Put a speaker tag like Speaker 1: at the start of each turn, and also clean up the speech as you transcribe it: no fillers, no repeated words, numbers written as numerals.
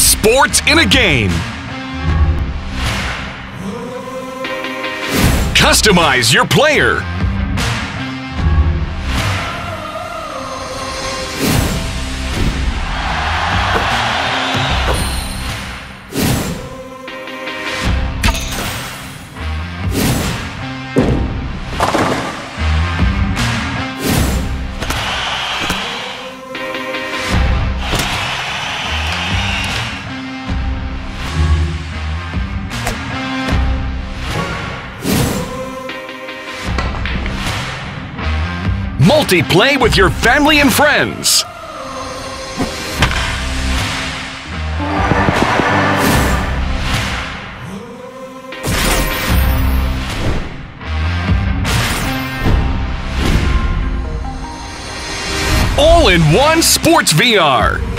Speaker 1: sports in a game. Customize your player. Multi-play with your family and friends. All in one sports VR.